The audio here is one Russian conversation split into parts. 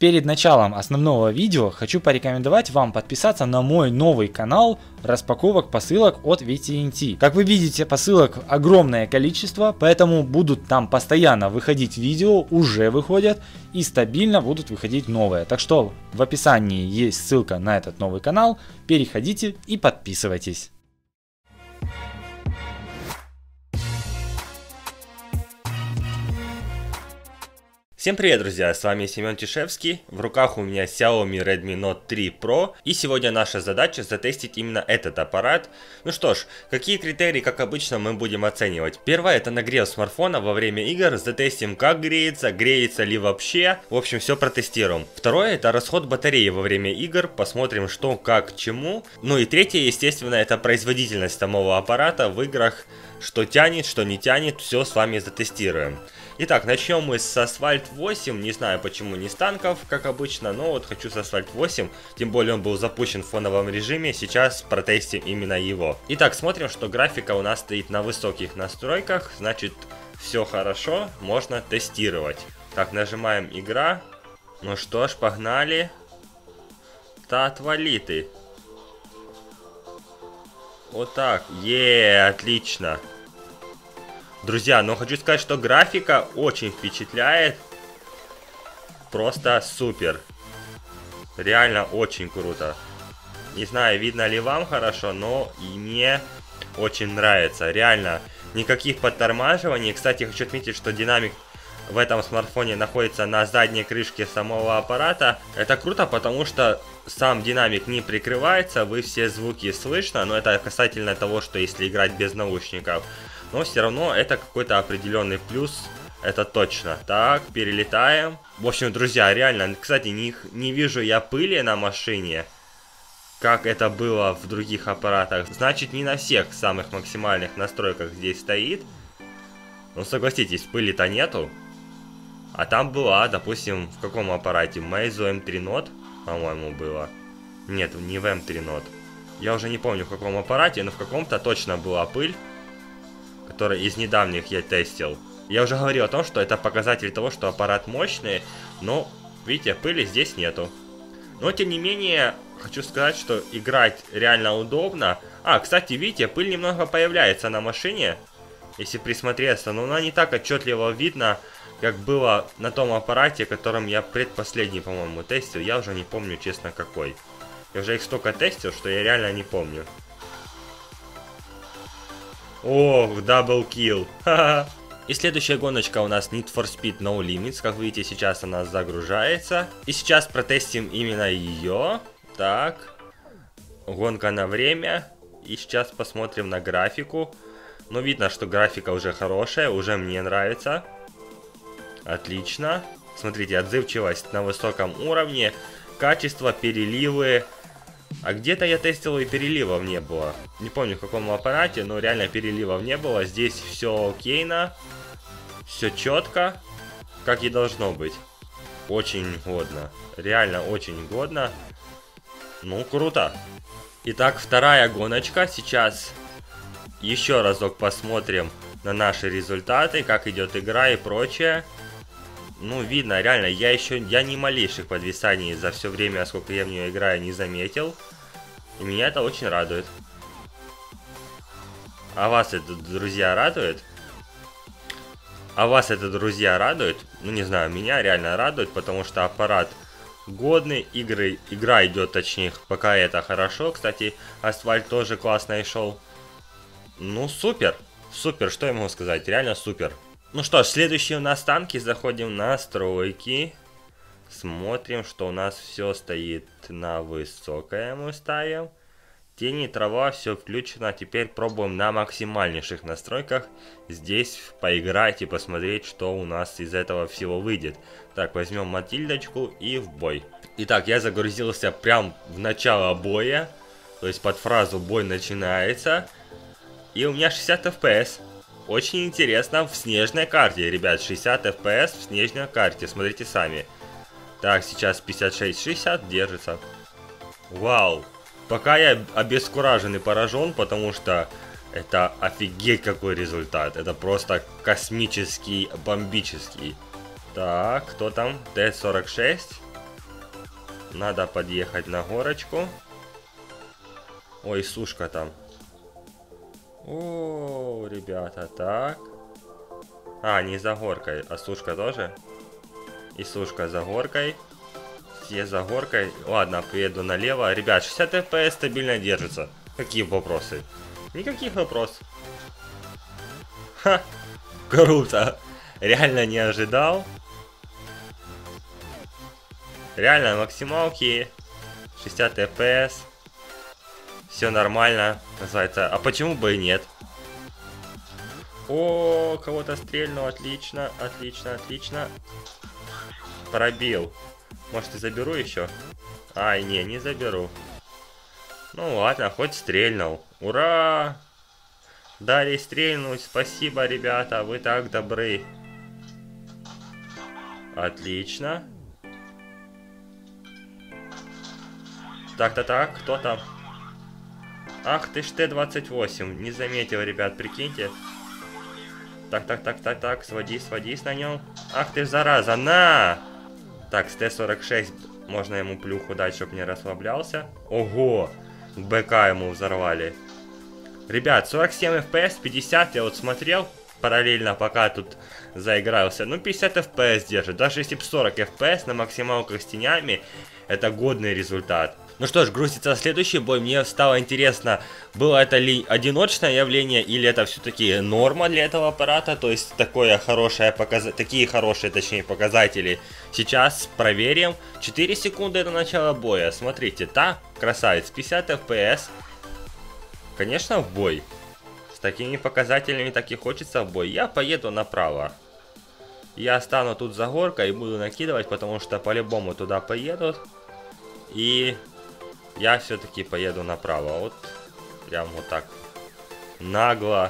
Перед началом основного видео хочу порекомендовать вам подписаться на мой новый канал распаковок посылок от VTNT. Как вы видите, посылок огромное количество, поэтому будут там постоянно выходить видео, уже выходят, и стабильно будут выходить новые. Так что в описании есть ссылка на этот новый канал, переходите и подписывайтесь. Всем привет, друзья, с вами Семен Тишевский, в руках у меня Xiaomi Redmi Note 3 Pro, и сегодня наша задача затестить именно этот аппарат. Ну что ж, какие критерии, как обычно, мы будем оценивать? Первое, это нагрев смартфона во время игр, затестим, как греется, греется ли вообще, в общем, все протестируем. Второе, это расход батареи во время игр, посмотрим, что, как, чему. Ну и третье, естественно, это производительность самого аппарата в играх, что тянет, что не тянет, все с вами затестируем. Итак, начнем мы с Asphalt 8, не знаю почему не с танков, как обычно, но вот хочу с Asphalt 8, тем более он был запущен в фоновом режиме, сейчас протестим именно его. Итак, смотрим, что графика у нас стоит на высоких настройках, значит все хорошо, можно тестировать. Так, нажимаем игра, ну что ж, погнали. Да отвали ты. Вот так, отлично. Друзья, но хочу сказать, что графика очень впечатляет. Просто супер. Реально очень круто. Не знаю, видно ли вам хорошо, но и мне очень нравится. Реально, никаких подтормаживаний. Кстати, хочу отметить, что динамик в этом смартфоне находится на задней крышке самого аппарата. Это круто, потому что сам динамик не прикрывается, вы все звуки слышно, но это касательно того, что если играть без наушников. Но все равно это какой-то определенный плюс, это точно. Так, перелетаем. В общем, друзья, реально, кстати, не вижу я пыли на машине, как это было в других аппаратах. Значит, не на всех самых максимальных настройках здесь стоит. Но согласитесь, пыли-то нету. А там была, допустим, в каком аппарате? Meizu M3 Note, по-моему, было. Нет, не в M3 Note. Я уже не помню, в каком аппарате, но в каком-то точно была пыль, который из недавних я тестил. Я уже говорил о том, что это показатель того, что аппарат мощный, но, видите, пыли здесь нету. Но, тем не менее, хочу сказать, что играть реально удобно. Кстати, видите, пыль немного появляется на машине, если присмотреться, но она не так отчетливо видно, как было на том аппарате, которым я предпоследний, по-моему, тестил. Я уже не помню, честно, какой. Я уже их столько тестил, что я реально не помню. Ох, даблкил. И следующая гоночка у нас Need for Speed No Limits. Как видите, сейчас она загружается. И сейчас протестим именно ее. Так. Гонка на время. И сейчас посмотрим на графику. Ну, видно, что графика уже хорошая. Уже мне нравится. Отлично. Смотрите, отзывчивость на высоком уровне. Качество, переливы. А где-то я тестил и переливов не было. Не помню в каком аппарате, но реально переливов не было. Здесь все окейно. Все четко. Как и должно быть. Очень годно. Реально очень годно. Ну, круто. Итак, вторая гоночка. Сейчас еще разок посмотрим на наши результаты. Как идет игра и прочее. Ну, видно, реально, я ни малейших подвисаний за все время, сколько я в нее играю, не заметил. И меня это очень радует. А вас это, друзья, радует? А вас это, друзья, радует? Ну, не знаю, меня реально радует, потому что аппарат годный, игра идет, точнее, пока это хорошо. Кстати, Asphalt тоже классно и шел. Ну, супер, супер, что я могу сказать, реально супер. Ну что ж, следующие у нас танки, заходим в настройки, смотрим, что у нас все стоит на высокое, мы ставим. Тени, трава, все включено, теперь пробуем на максимальнейших настройках здесь поиграть и посмотреть, что у нас из этого всего выйдет. Так, возьмем Матильдочку и в бой. Итак, я загрузился прям в начало боя, то есть под фразу «бой начинается», и у меня 60 FPS. Очень интересно в снежной карте, ребят, 60 FPS в снежной карте, смотрите сами. Так, сейчас 56-60 держится. Вау, пока я обескуражен и поражен, потому что это офигеть какой результат, это просто космический, бомбический. Так, кто там? Т-46. Надо подъехать на горочку. Ой, сушка там. О, ребята, так. А, не за горкой, а сушка тоже. И сушка за горкой. Все за горкой. Ладно, поеду налево. Ребят, 60 FPS стабильно держится. Какие вопросы? Никаких вопросов. Ха, круто. Реально не ожидал. Реально максималки. 60 FPS. Все нормально. Называется. А почему бы и нет? О, кого-то стрельнул. Отлично, отлично, отлично. Пробил. Может, и заберу еще? Ай, не заберу. Ну ладно, хоть стрельнул. Ура! Дали стрельнуть. Спасибо, ребята, вы так добры. Отлично. Так, кто там? Ах ты ж Т-28. Не заметил, ребят, прикиньте. Так, сводись на нем. Ах ты ж зараза, на! Так, с Т-46 можно ему плюху дать, чтобы не расслаблялся. Ого! БК ему взорвали. Ребят, 47 FPS, 50 я вот смотрел параллельно, пока тут заигрался. Ну, 50 FPS держит. Даже если бы 40 FPS на максималках с тенями, это годный результат. Ну что ж, грузится следующий бой. Мне стало интересно, было это ли одиночное явление, или это все-таки норма для этого аппарата. То есть такие хорошие показатели. Сейчас проверим. 4 секунды до начала боя. Смотрите, красавец, 50 FPS. Конечно, в бой. С такими показателями так и хочется в бой. Я поеду направо. Я стану тут за горкой и буду накидывать, потому что по-любому туда поедут. И я все-таки поеду направо. Вот прям вот так. Нагло.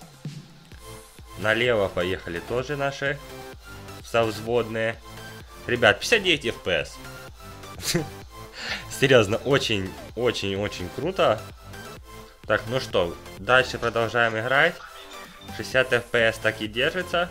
Налево поехали тоже наши совзводные. Ребят, 59 FPS. Серьезно, очень круто. Так, ну что, дальше продолжаем играть. 60 FPS так и держится.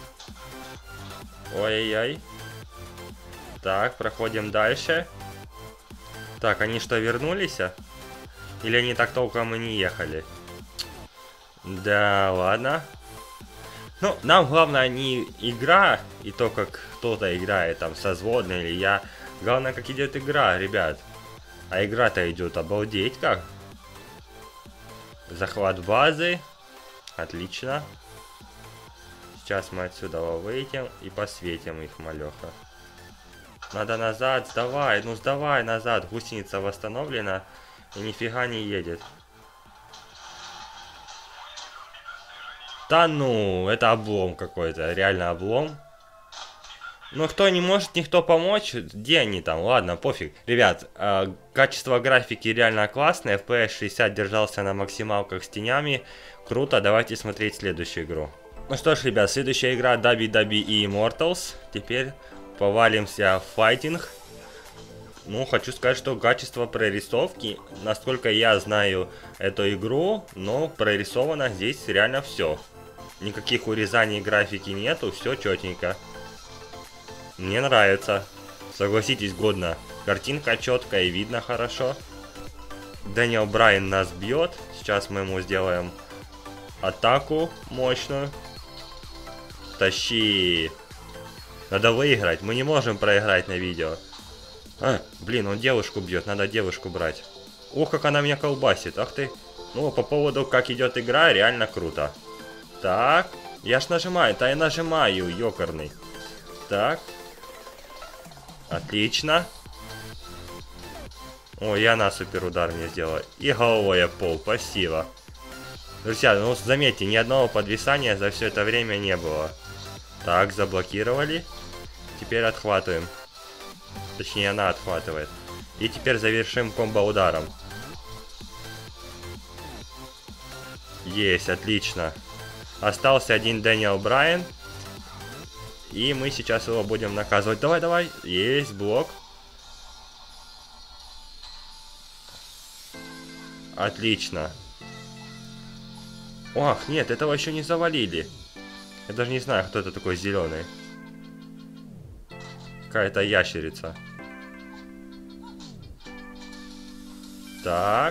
Ой-ой-ой. Так, проходим дальше. Так, они что, вернулись? Или они так толком и не ехали? Да, ладно. Ну, нам главное не игра, и то, как кто-то играет, там, созводный или я. Главное, как идет игра, ребят. А игра-то идет обалдеть как. Захват базы. Отлично. Сейчас мы отсюда выйдем и посветим их, малеха. Надо назад, сдавай, ну сдавай назад. Гусеница восстановлена и нифига не едет. Да ну, это облом какой-то, реально облом. Ну кто не может никто помочь, где они там, ладно, пофиг. Ребят, качество графики реально классное, FPS 60 держался на максималках с тенями. Круто, давайте смотреть следующую игру. Ну что ж, ребят, следующая игра WWE Immortals. Теперь повалимся в файтинг. Ну, хочу сказать, что качество прорисовки, насколько я знаю эту игру, но прорисовано здесь реально все. Никаких урезаний графики нету, все четенько. Мне нравится. Согласитесь, годно. Картинка четкая и видно хорошо. Дэниел Брайан нас бьет. Сейчас мы ему сделаем атаку мощную. Тащи. Надо выиграть. Мы не можем проиграть на видео. Блин, он девушку бьет. Надо девушку брать. Ох, как она меня колбасит. Ах ты. Ну, по поводу, как идет игра, реально круто. Так. Я ж нажимаю. Да я нажимаю, ёкарный. Так. Отлично. О, и она супер удар мне сделала. И головой о пол. Спасибо. Друзья, ну заметьте, ни одного подвисания за все это время не было. Так, заблокировали. Теперь отхватываем. Точнее, она отхватывает. И теперь завершим комбо ударом. Есть, отлично. Остался один Дэниел Брайан. И мы сейчас его будем наказывать. Давай, давай. Есть блок. Отлично. Ох, нет, этого еще не завалили. Я даже не знаю, кто это такой зеленый. Какая-то ящерица. Так.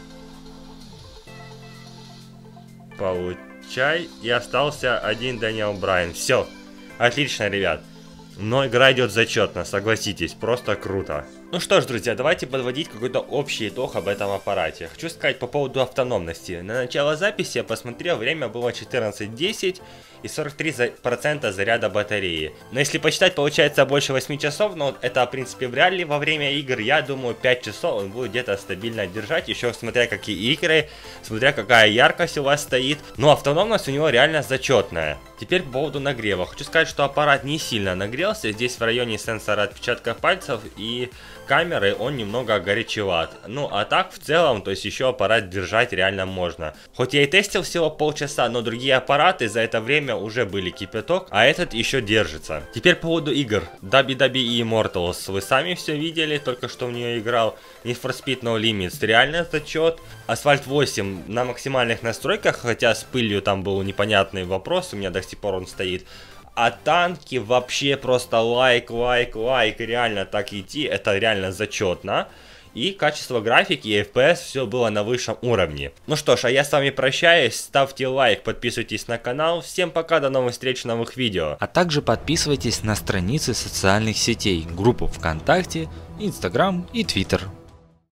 Получай. И остался один Дэниел Брайан. Все. Отлично, ребят. Но игра идет зачетно, согласитесь, просто круто. Ну что ж, друзья, давайте подводить какой-то общий итог об этом аппарате. Хочу сказать по поводу автономности. На начало записи я посмотрел, время было 14:10 и 43% заряда батареи. Но если посчитать, получается больше 8 часов, но это в принципе вряд ли во время игр. Я думаю 5 часов он будет где-то стабильно держать, еще смотря какие игры, смотря какая яркость у вас стоит. Но автономность у него реально зачетная. Теперь по поводу нагрева. Хочу сказать, что аппарат не сильно нагрелся. Здесь в районе сенсора отпечатков пальцев и камеры он немного горячеват. Ну а так в целом, то есть еще аппарат держать реально можно. Хоть я и тестил всего полчаса, но другие аппараты за это время уже были кипяток, а этот еще держится. Теперь по поводу игр. WWE Immortals, вы сами все видели, только что в нее играл. Need for Speed No Limits, реально зачет. Asphalt 8 на максимальных настройках, хотя с пылью там был непонятный вопрос, у меня до сих пор он стоит. А танки вообще просто лайк, реально так идти, это реально зачетно. И качество графики и FPS все было на высшем уровне. Ну что ж, а я с вами прощаюсь, ставьте лайк, подписывайтесь на канал, всем пока, до новых встреч в новых видео. А также подписывайтесь на страницы социальных сетей, группу ВКонтакте, Инстаграм и Твиттер.